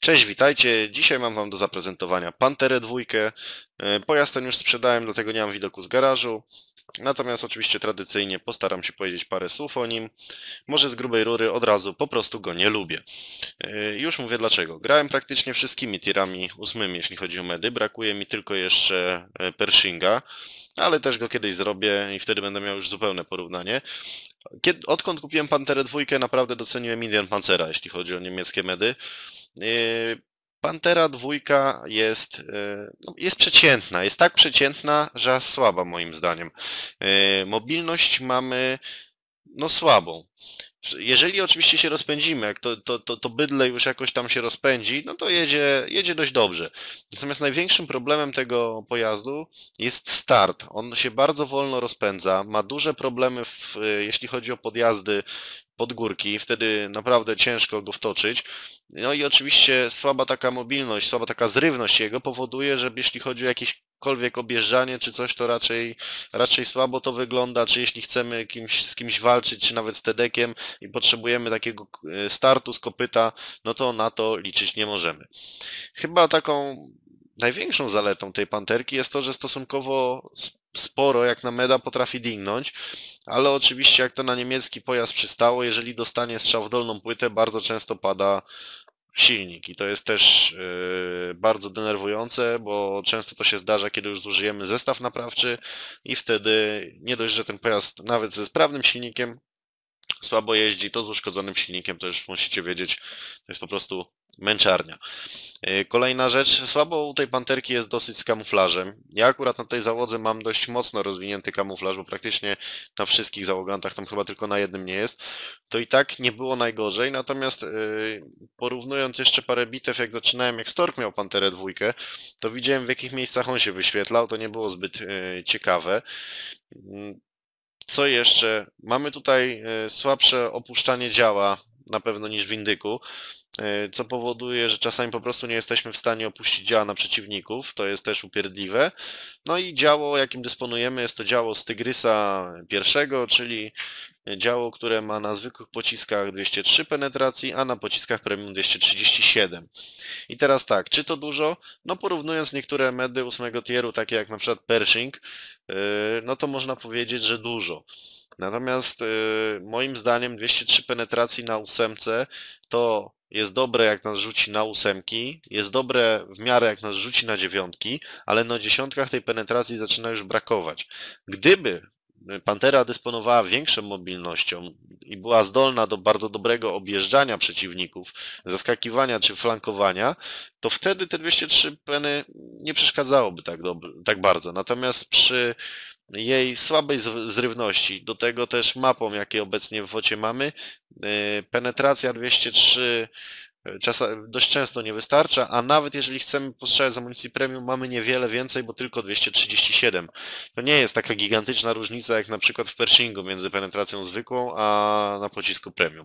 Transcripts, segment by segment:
Cześć, witajcie. Dzisiaj mam wam do zaprezentowania Panterę 2. Pojazd ten już sprzedałem, dlatego nie mam widoku z garażu. Natomiast oczywiście tradycyjnie postaram się powiedzieć parę słów o nim. Może z grubej rury od razu, po prostu go nie lubię. Już mówię dlaczego. Grałem praktycznie wszystkimi tirami 8, jeśli chodzi o medy. Brakuje mi tylko jeszcze Pershinga, ale też go kiedyś zrobię i wtedy będę miał już zupełne porównanie. Odkąd kupiłem Panterę 2, naprawdę doceniłem Indian Pancera, jeśli chodzi o niemieckie medy. Pantera 2 jest przeciętna, jest tak przeciętna, że aż słaba moim zdaniem. Mobilność mamy słabą. Jeżeli oczywiście się rozpędzimy, jak to bydle już jakoś tam się rozpędzi, no to jedzie dość dobrze. Natomiast największym problemem tego pojazdu jest start. On się bardzo wolno rozpędza, ma duże problemy jeśli chodzi o podjazdy pod górki, wtedy naprawdę ciężko go wtoczyć. No i oczywiście słaba taka mobilność, słaba taka zrywność jego powoduje, że jeśli chodzi o jakiekolwiek objeżdżanie czy coś, to raczej słabo to wygląda, czy jeśli chcemy z kimś walczyć, czy nawet z TD-kiem i potrzebujemy takiego startu z kopyta, no to na to liczyć nie możemy. Chyba taką największą zaletą tej panterki jest to, że stosunkowo sporo jak na meda potrafi dingnąć, ale oczywiście jak to na niemiecki pojazd przystało, jeżeli dostanie strzał w dolną płytę, bardzo często pada silnik i to jest też bardzo denerwujące, bo często to się zdarza, kiedy już zużyjemy zestaw naprawczy i wtedy nie dość, że ten pojazd nawet ze sprawnym silnikiem słabo jeździ, to z uszkodzonym silnikiem to już musicie wiedzieć, to jest po prostu męczarnia. Kolejna rzecz, słabo u tej panterki jest dosyć z kamuflażem. Ja akurat na tej załodze mam dość mocno rozwinięty kamuflaż, bo praktycznie na wszystkich załogantach, tam chyba tylko na jednym nie jest. To i tak nie było najgorzej, natomiast porównując jeszcze parę bitew, jak zaczynałem, jak Stork miał Panterę 2, to widziałem w jakich miejscach on się wyświetlał, to nie było zbyt ciekawe. Co jeszcze? Mamy tutaj słabsze opuszczanie działa, na pewno niż w Indyku, co powoduje, że czasami po prostu nie jesteśmy w stanie opuścić działa na przeciwników, to jest też upierdliwe. No i działo, jakim dysponujemy, jest to działo z Tygrysa I, czyli działo, które ma na zwykłych pociskach 203 penetracji, a na pociskach premium 237. I teraz tak, czy to dużo? No porównując niektóre medy 8 tieru, takie jak na przykład Pershing, no to można powiedzieć, że dużo. Natomiast moim zdaniem 203 penetracji na 8 to jest dobre jak nas rzuci na 8, jest dobre w miarę jak nas rzuci na 9, ale na 10 tej penetracji zaczyna już brakować. Gdyby Pantera dysponowała większą mobilnością i była zdolna do bardzo dobrego objeżdżania przeciwników, zaskakiwania czy flankowania, to wtedy te 203 peny nie przeszkadzałoby tak bardzo. Natomiast przy jej słabej zrywności, do tego też mapą, jakie obecnie w WOCie mamy, penetracja 203 dość często nie wystarcza, a nawet jeżeli chcemy postrzelać z amunicji premium, mamy niewiele więcej, bo tylko 237. To nie jest taka gigantyczna różnica jak na przykład w Pershingu między penetracją zwykłą, a na pocisku premium.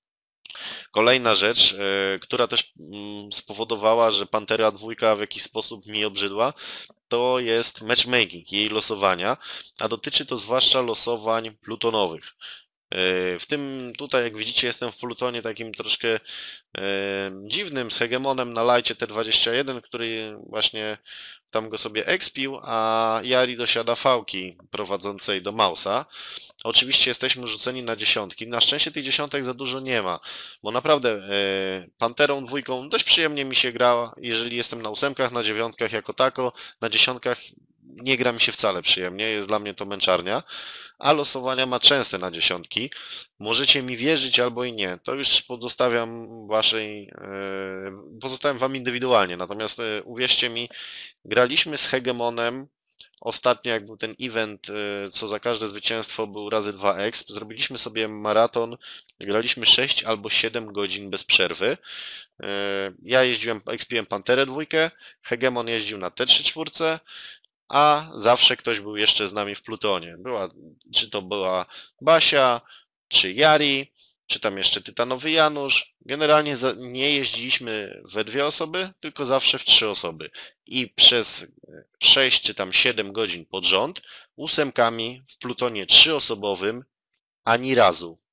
Kolejna rzecz, która też spowodowała, że Pantera 2 w jakiś sposób mi obrzydła, to jest matchmaking, jej losowania, a dotyczy to zwłaszcza losowań plutonowych. W tym tutaj, jak widzicie, jestem w plutonie takim troszkę dziwnym, z hegemonem na lajcie T21, który właśnie tam go sobie expił, a Yari dosiada fałki prowadzącej do Mausa. Oczywiście jesteśmy rzuceni na dziesiątki. Na szczęście tych dziesiątek za dużo nie ma, bo naprawdę Panterą 2 dość przyjemnie mi się grała, jeżeli jestem na 8, na 9 jako tako, na 10 nie gra mi się wcale przyjemnie, jest dla mnie to męczarnia, a losowania ma częste na 10. Możecie mi wierzyć albo i nie, to już pozostawiam wam indywidualnie, natomiast uwierzcie mi, graliśmy z hegemonem. Ostatnio jak był ten event, co za każde zwycięstwo był razy 2 exp, zrobiliśmy sobie maraton, graliśmy 6 albo 7 godzin bez przerwy. Ja expiłem Panterę 2, Hegemon jeździł na T34, a zawsze ktoś był jeszcze z nami w plutonie. Czy to była Basia, czy Yari, czy tam jeszcze Tytanowy Janusz. Generalnie nie jeździliśmy we 2 osoby, tylko zawsze w 3 osoby. I przez 6 czy tam 7 godzin pod rząd 8 w plutonie 3-osobowym ani razu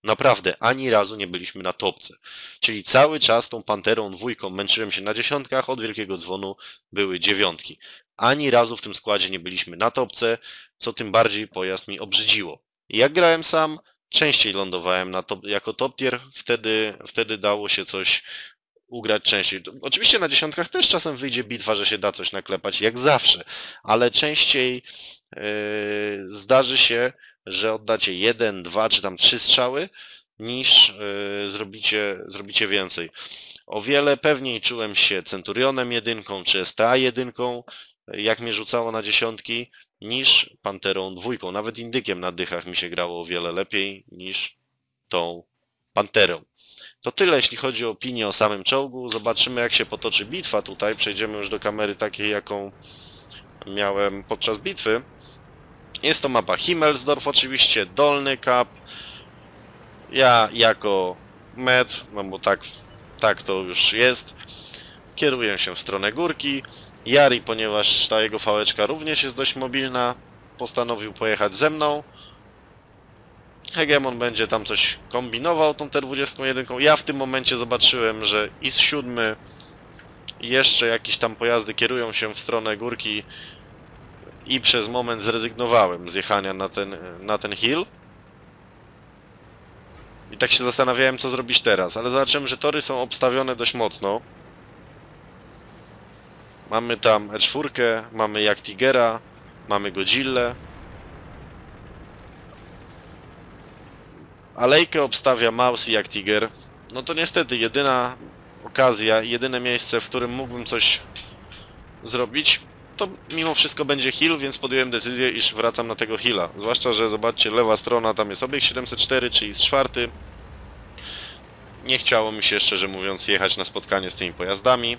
Naprawdę, ani razu nie byliśmy na topce. Czyli cały czas tą Panterą dwójką męczyłem się na dziesiątkach, od Wielkiego Dzwonu były dziewiątki. Ani razu w tym składzie nie byliśmy na topce, co tym bardziej pojazd mi obrzydziło. Jak grałem sam, częściej lądowałem jako top tier, wtedy dało się coś ugrać częściej. Oczywiście na dziesiątkach też czasem wyjdzie bitwa, że się da coś naklepać, jak zawsze, ale częściej zdarzy się, że oddacie 1, 2 czy tam 3 strzały, niż zrobicie więcej. O wiele pewniej czułem się Centurionem 1 czy STA 1, jak mnie rzucało na dziesiątki, niż Panterą 2. Nawet Indykiem na dychach mi się grało o wiele lepiej niż tą Panterą. To tyle, jeśli chodzi o opinię o samym czołgu. Zobaczymy, jak się potoczy bitwa tutaj. Przejdziemy już do kamery takiej, jaką miałem podczas bitwy. Jest to mapa Himmelsdorf oczywiście, Dolny Kap. Ja jako med, no bo tak to już jest, kieruję się w stronę górki. Jari, ponieważ ta jego fałeczka również jest dość mobilna, postanowił pojechać ze mną. Hegemon będzie tam coś kombinował tą T-21. Ja w tym momencie zobaczyłem, że IS-7 i jeszcze jakieś tam pojazdy kierują się w stronę górki i przez moment zrezygnowałem z jechania na ten hill. I tak się zastanawiałem, co zrobić teraz, ale zobaczyłem, że tory są obstawione dość mocno. Mamy tam E4, mamy Jagdtigera, mamy Godzillę. Alejkę obstawia Maus i Jagdtiger. No to niestety jedyna okazja, jedyne miejsce, w którym mógłbym coś zrobić, to mimo wszystko będzie hill, więc podjąłem decyzję, iż wracam na tego hilla. Zwłaszcza, że zobaczcie, lewa strona, tam jest obiekt 704, czyli z 4. Nie chciało mi się, szczerze mówiąc, jechać na spotkanie z tymi pojazdami.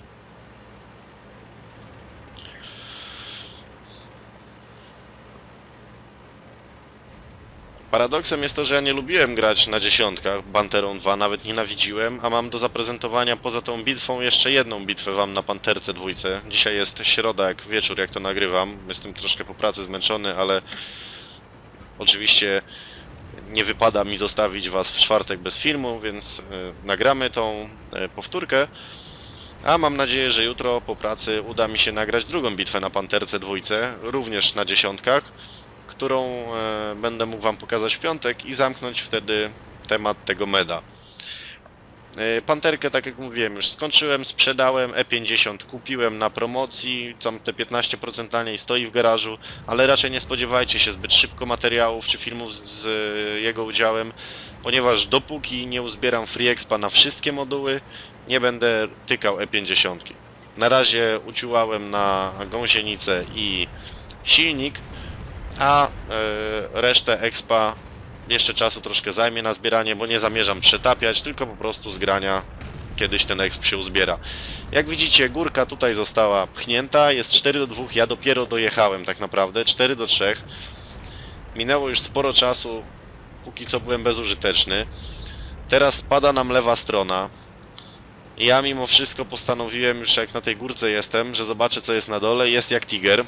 Paradoksem jest to, że ja nie lubiłem grać na dziesiątkach, Panterą 2, nawet nienawidziłem, a mam do zaprezentowania poza tą bitwą jeszcze jedną bitwę wam na Panterce 2. Dzisiaj jest środa, jak wieczór, jak to nagrywam. Jestem troszkę po pracy zmęczony, ale oczywiście nie wypada mi zostawić was w czwartek bez filmu, więc nagramy tą powtórkę. A mam nadzieję, że jutro po pracy uda mi się nagrać drugą bitwę na Panterce 2, również na dziesiątkach, którą będę mógł wam pokazać w piątek i zamknąć wtedy temat tego meda. Panterkę, tak jak mówiłem, już skończyłem, sprzedałem, E50 kupiłem na promocji, tam te 15% taniej stoi w garażu, ale raczej nie spodziewajcie się zbyt szybko materiałów czy filmów z jego udziałem, ponieważ dopóki nie uzbieram Free Expa na wszystkie moduły, nie będę tykał E50. Na razie uciułałem na gąsienicę i silnik, a resztę expa jeszcze czasu troszkę zajmie na zbieranie, bo nie zamierzam przetapiać, tylko po prostu z grania kiedyś ten exp się uzbiera. Jak widzicie, górka tutaj została pchnięta, jest 4:2, ja dopiero dojechałem tak naprawdę, 4:3. Minęło już sporo czasu, póki co byłem bezużyteczny. Teraz spada nam lewa strona. Ja mimo wszystko postanowiłem, już jak na tej górce jestem, że zobaczę, co jest na dole. Jest Jagdtiger.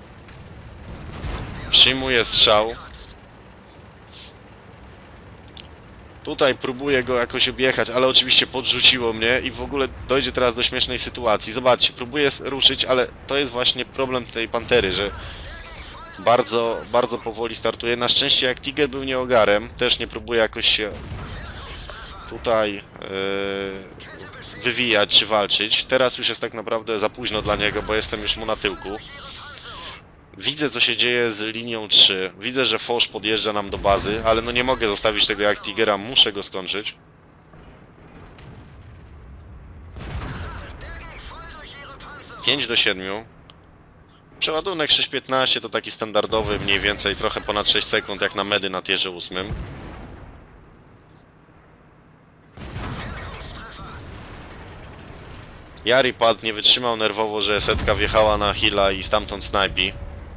Przyjmuję strzał. Tutaj próbuję go jakoś objechać, ale oczywiście podrzuciło mnie i w ogóle dojdzie teraz do śmiesznej sytuacji. Zobaczcie, próbuję ruszyć, ale to jest właśnie problem tej Pantery, że bardzo powoli startuje. Na szczęście Jagdtiger był nieogarem, też nie próbuję jakoś się tutaj wywijać czy walczyć. Teraz już jest tak naprawdę za późno dla niego, bo jestem już mu na tyłku. Widzę, co się dzieje z linią 3. Widzę, że Foch podjeżdża nam do bazy, ale no nie mogę zostawić tego Jagdtigera, muszę go skończyć. Pięć do 7. Przeładunek 6.15 to taki standardowy, mniej więcej trochę ponad 6 sekund, jak na medy na tierze 8. Jari padł, nie wytrzymał nerwowo, że setka wjechała na hilla i stamtąd snajpi.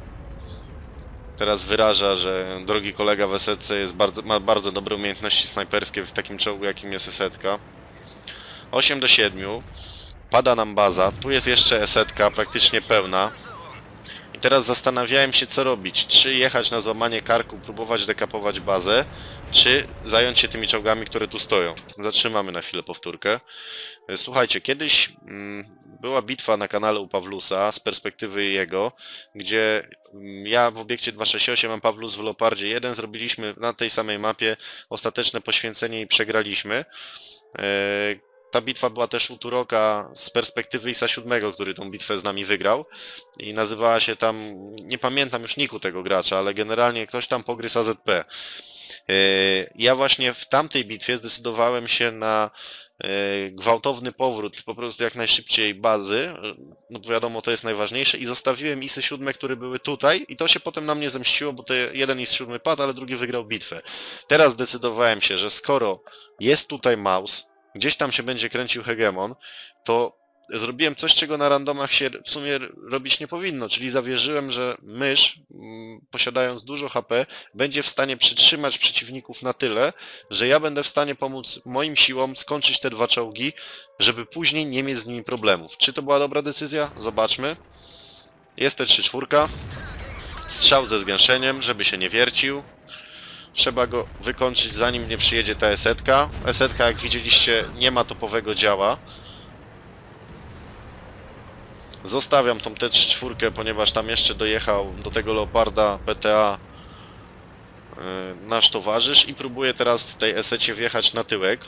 Teraz wyraża, że drogi kolega w esetce ma bardzo dobre umiejętności snajperskie w takim czołgu, jakim jest esetka. 8 do 7. Pada nam baza. Tu jest jeszcze esetka praktycznie pełna. I Teraz zastanawiałem się, co robić. Czy jechać na złamanie karku, próbować dekapować bazę, czy zająć się tymi czołgami, które tu stoją. Zatrzymamy na chwilę powtórkę. Słuchajcie, kiedyś była bitwa na kanale u Pawlusa z perspektywy jego, gdzie ja w obiekcie 268, a Pawlus w Leopardzie 1 zrobiliśmy na tej samej mapie ostateczne poświęcenie i przegraliśmy. Ta bitwa była też u Turoka z perspektywy ISA 7, który tą bitwę z nami wygrał i nazywała się tam, nie pamiętam już niku tego gracza, ale generalnie ktoś tam pogryzł AZP. Ja właśnie w tamtej bitwie zdecydowałem się na gwałtowny powrót, po prostu jak najszybciej bazy, no bo wiadomo, to jest najważniejsze, i zostawiłem ISy 7, które były tutaj, i to się potem na mnie zemściło, bo to jeden IS 7 padł, ale drugi wygrał bitwę. Teraz zdecydowałem się, że skoro jest tutaj Maus, gdzieś tam się będzie kręcił hegemon, to zrobiłem coś, czego na randomach się w sumie robić nie powinno, czyli zawierzyłem, że mysz, posiadając dużo HP, będzie w stanie przytrzymać przeciwników na tyle, że ja będę w stanie pomóc moim siłom skończyć te dwa czołgi, żeby później nie mieć z nimi problemów. Czy to była dobra decyzja? Zobaczmy. Jest T-34. Strzał ze zgęszeniem, żeby się nie wiercił. Trzeba go wykończyć, zanim nie przyjedzie ta esetka. Esetka, jak widzieliście, nie ma topowego działa. Zostawiam tą T-34, ponieważ tam jeszcze dojechał do tego Leoparda PTA nasz towarzysz i próbuję teraz z tej esecie wjechać na tyłek.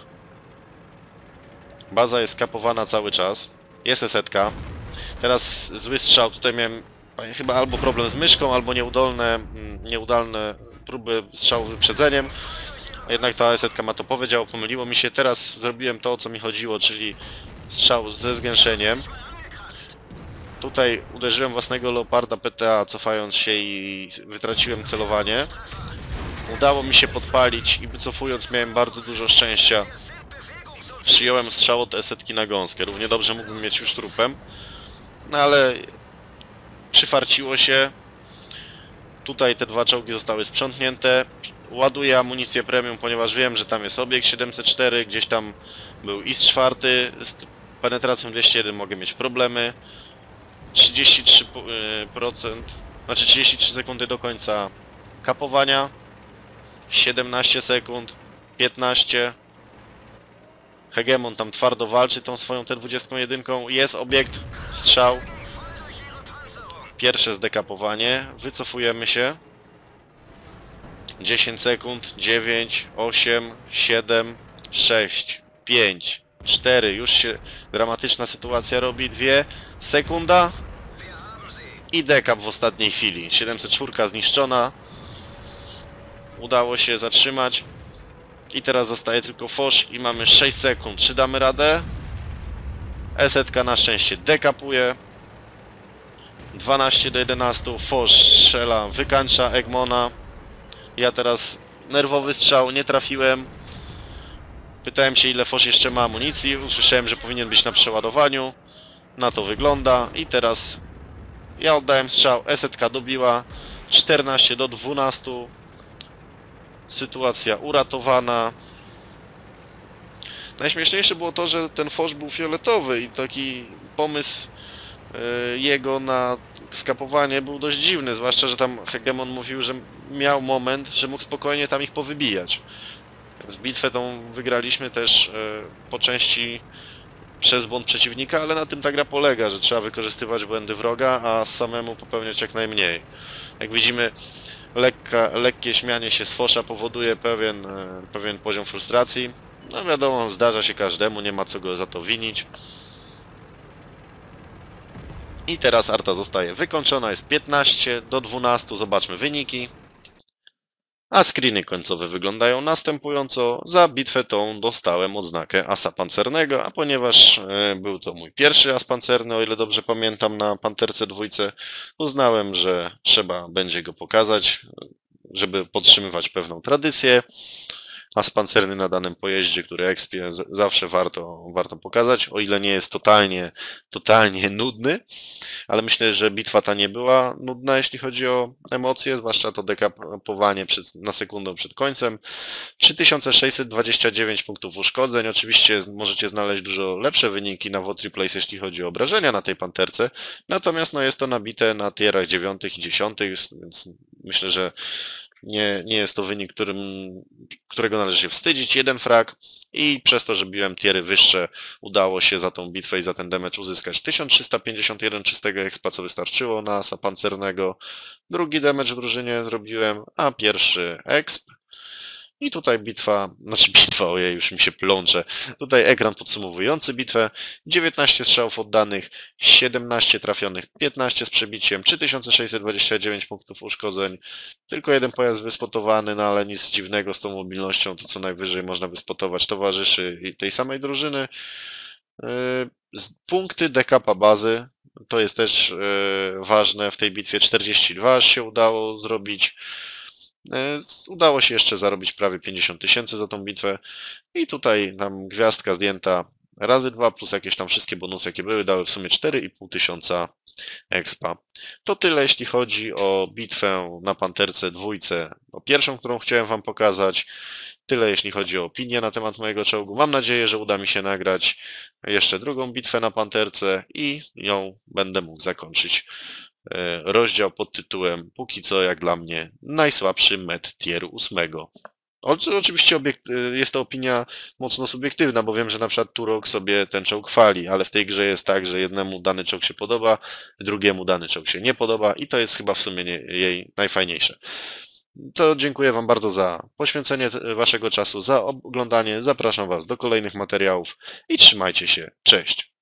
Baza jest kapowana cały czas. Jest esetka. Teraz zły strzał. Tutaj miałem chyba albo problem z myszką, albo nieudolne próby strzału wyprzedzeniem. Jednak ta esetka ma topowe działo, pomyliło mi się. Teraz zrobiłem to, o co mi chodziło, czyli strzał ze zgęszeniem. Tutaj uderzyłem własnego Leoparda PTA, cofając się, i wytraciłem celowanie. Udało mi się podpalić i wycofując miałem bardzo dużo szczęścia. Przyjąłem strzał od esetki na gąskę. Równie dobrze mógłbym mieć już trupem. No ale przyfarciło się. Tutaj te dwa czołgi zostały sprzątnięte. Ładuję amunicję premium, ponieważ wiem, że tam jest obiekt 704, gdzieś tam był IS-4. Z penetracją 201 mogę mieć problemy. 33%, znaczy 33 sekundy do końca kapowania, 17 sekund, 15. Hegemon tam twardo walczy tą swoją T-21, jest obiekt, strzał. Pierwsze zdekapowanie, wycofujemy się. 10 sekund, 9, 8, 7, 6, 5, 4, już się dramatyczna sytuacja robi, 2, sekunda i dekap w ostatniej chwili. 704 zniszczona. Udało się zatrzymać. I teraz zostaje tylko fosz i mamy 6 sekund. Czy damy radę? Esetka na szczęście dekapuje. 12 do 11. Fosz strzela, wykańcza Egmona. Ja teraz nerwowy strzał, nie trafiłem. Pytałem się, ile fosz jeszcze ma amunicji. Usłyszałem, że powinien być na przeładowaniu. Na to wygląda. I teraz ja oddałem strzał, esetka dobiła. 14 do 12. Sytuacja uratowana. Najśmieszniejsze było to, że ten fosz był fioletowy i taki pomysł jego na skapowanie był dość dziwny, zwłaszcza, że tam Hegemon mówił, że miał moment, że mógł spokojnie tam ich powybijać. Z bitwę tą wygraliśmy też po części przez błąd przeciwnika, ale na tym ta gra polega, że trzeba wykorzystywać błędy wroga, a samemu popełniać jak najmniej. Jak widzimy, lekkie śmianie się z fosza powoduje pewien poziom frustracji. No wiadomo, zdarza się każdemu, nie ma co go za to winić. I teraz arta zostaje wykończona, jest 15 do 12, zobaczmy wyniki. A screeny końcowe wyglądają następująco. Za bitwę tą dostałem odznakę asa pancernego, a ponieważ był to mój pierwszy as pancerny, o ile dobrze pamiętam, na Panterce 2, uznałem, że trzeba będzie go pokazać, żeby podtrzymywać pewną tradycję. as pancerny na danym pojeździe, który expie zawsze warto pokazać, o ile nie jest totalnie nudny, ale myślę, że bitwa ta nie była nudna, jeśli chodzi o emocje, zwłaszcza to dekapowanie na sekundę przed końcem. 3629 punktów uszkodzeń, oczywiście możecie znaleźć dużo lepsze wyniki na WOT Replays, jeśli chodzi o obrażenia na tej panterce, natomiast no, jest to nabite na tierach 9 i 10, więc myślę, że nie jest to wynik, którego należy się wstydzić. Jeden frag i przez to, że biłem tiery wyższe, udało się za tą bitwę i za ten damage uzyskać 1351 czystego expa, co wystarczyło na asa pancernego. Drugi damage w drużynie zrobiłem, a pierwszy exp. I tutaj bitwa, ojej, już mi się plącze. Tutaj ekran podsumowujący bitwę. 19 strzałów oddanych, 17 trafionych, 15 z przebiciem, 3629 punktów uszkodzeń. Tylko jeden pojazd wyspotowany, no ale nic dziwnego z tą mobilnością, to co najwyżej można wyspotować towarzyszy tej samej drużyny. Punkty dekapa bazy, to jest też ważne, w tej bitwie 42 aż się udało zrobić. Udało się jeszcze zarobić prawie 50 000 za tą bitwę i tutaj nam gwiazdka zdjęta razy 2 plus jakieś tam wszystkie bonusy jakie były dały w sumie 4500 expa. To tyle jeśli chodzi o bitwę na panterce dwójce, o pierwszą, którą chciałem wam pokazać. Tyle jeśli chodzi o opinię na temat mojego czołgu. Mam nadzieję, że uda mi się nagrać jeszcze drugą bitwę na panterce i ją będę mógł zakończyć. Rozdział pod tytułem póki co jak dla mnie najsłabszy med tieru 8. Oczywiście jest to opinia mocno subiektywna, bo wiem, że na przykład Turok sobie ten czołg chwali, ale w tej grze jest tak, że jednemu dany czołg się podoba, drugiemu dany czołg się nie podoba i to jest chyba w sumie jej najfajniejsze. To dziękuję wam bardzo za poświęcenie waszego czasu, za oglądanie, zapraszam was do kolejnych materiałów i trzymajcie się, cześć!